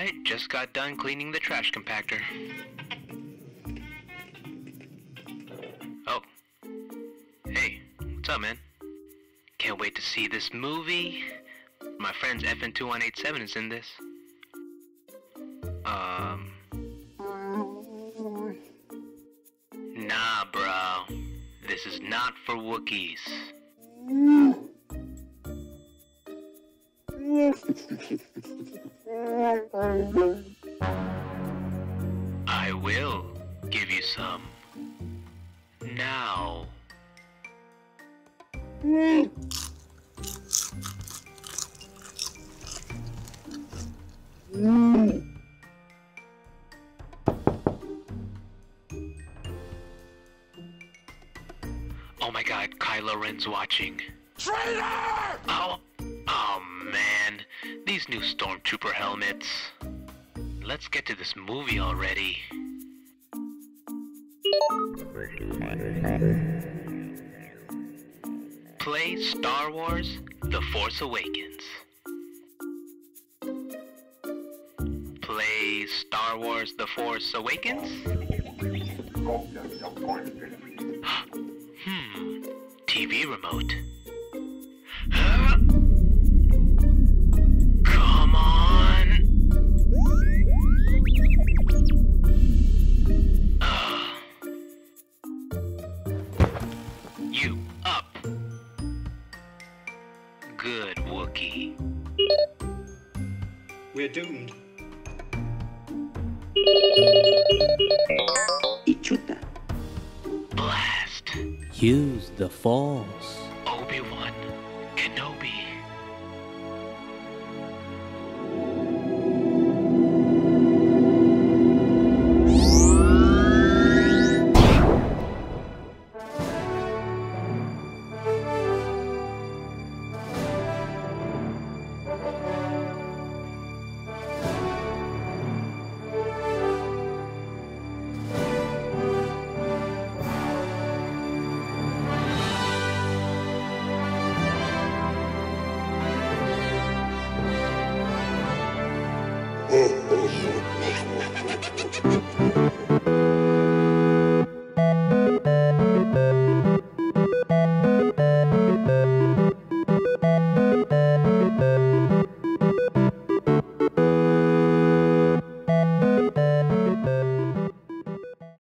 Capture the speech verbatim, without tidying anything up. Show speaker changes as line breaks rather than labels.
Alright, just got done cleaning the trash compactor. Oh. Hey, what's up, man? Can't wait to see this movie. My friend's F N two one eight seven is in this. Um... Nah, bro. This is not for Wookiees. I will give you some. Now. Oh my god, Kylo Ren's watching. Traitor! Oh, oh man, these new Stormtrooper helmets. Let's get to this movie already. Play Star Wars: The Force Awakens. Play Star Wars: The Force Awakens? Hmm, T V remote. Huh? Come on! Uh. You up. Good, Wookiee.
We're doomed.
Blast.
Use the Force.